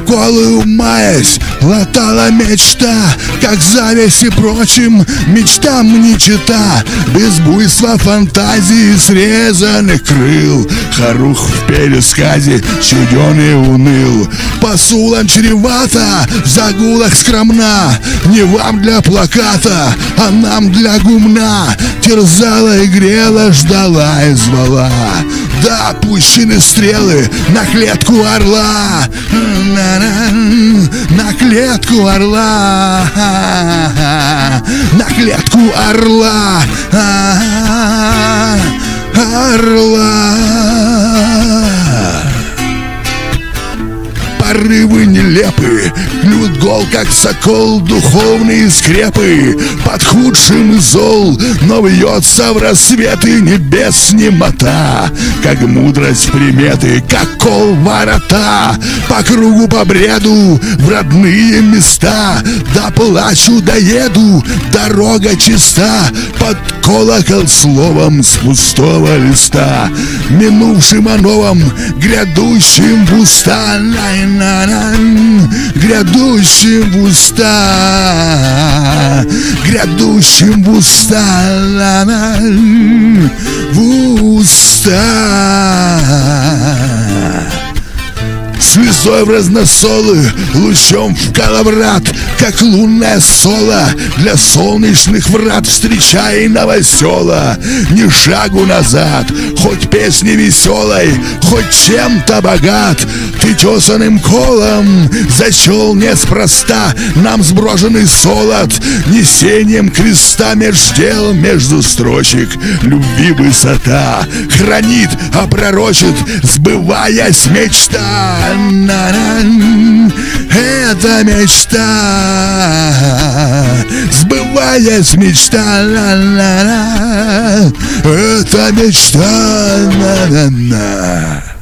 голую маясь латала мечта, как зависть и прочим мечтам не чета. Без буйства фантазии срезанных крыл Харух в пересказе чуден и уныл. Посулом чревато, в загулах скромна, не вам для плаката, а нам для гумна. Терзала и грела, ждала и звала. Да, пущены стрелы на клетку орла, на клетку орла, на клетку орла, орла. Порывы нелепы, клют гол, как сокол, духовные скрепы под худшим из зол, но вьется в рассветы небес немота, как мудрость приметы, как кол ворота. По кругу, по бреду, в родные места, да плачу, доеду, дорога чиста, под колокол словом с пустого листа, минувшим о новом, грядущим в уста, грядущим в уста, грядущим в уста, в уста. Слезой в разносолы, лучом в коловрат, как лунное соло для солнечных врат. Встречай новосела, ни шагу назад, хоть песни веселой, хоть чем-то богат. Ты тесаным колом зачел неспроста нам сброшенный солод, несением креста меж дел, между строчек любви высота. Хранит, а пророчит, сбываясь мечта. Это мечта, сбываясь мечта, это мечта.